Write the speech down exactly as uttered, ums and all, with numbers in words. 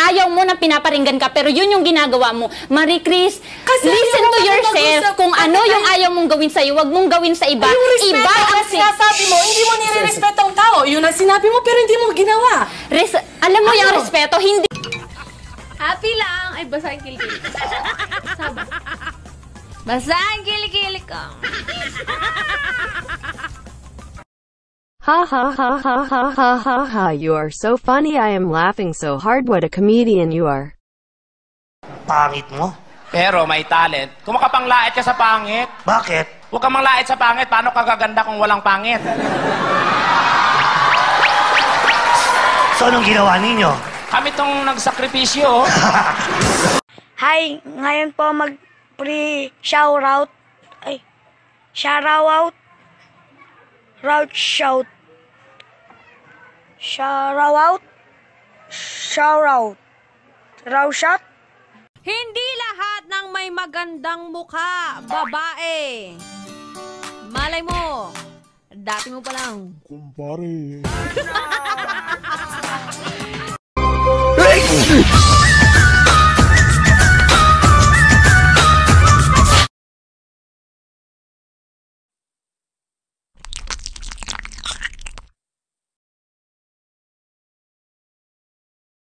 ayaw mo na pinaparinggan ka, pero yun yung ginagawa mo. Marie Chris, kasi listen to yourself. Kung ano yung ayaw mong gawin sa'yo, wag mong gawin sa iba. Yung Iba ang sinasabi mo, hindi mo nire-respeto ang tao. Yun ang sinabi mo, pero hindi mo ginawa. Res alam mo ano? yung respeto, hindi... Happy lang. Ay, basa ang kilikili ko. Saba. Basa ang kilikili ko. Ha ha ha ha ha ha ha ha, you are so funny, I am laughing so hard, what a comedian you are. Pangit mo? Pero may talent. Kung makapanglait ka sa pangit. Bakit? Huwag kang manglait sa pangit. Paano ka gaganda kung walang pangit? So, anong ginawa ninyo? Kami tong nagsakripisyo. Hi, ngayon po mag-pre shoutout. Ay, shoutout. Route shout. Shoutout. Shoutout. Route shot. Hindi lahat ng may magandang mukha, babae. Malay mo, dati mo pa lang. Kumpare.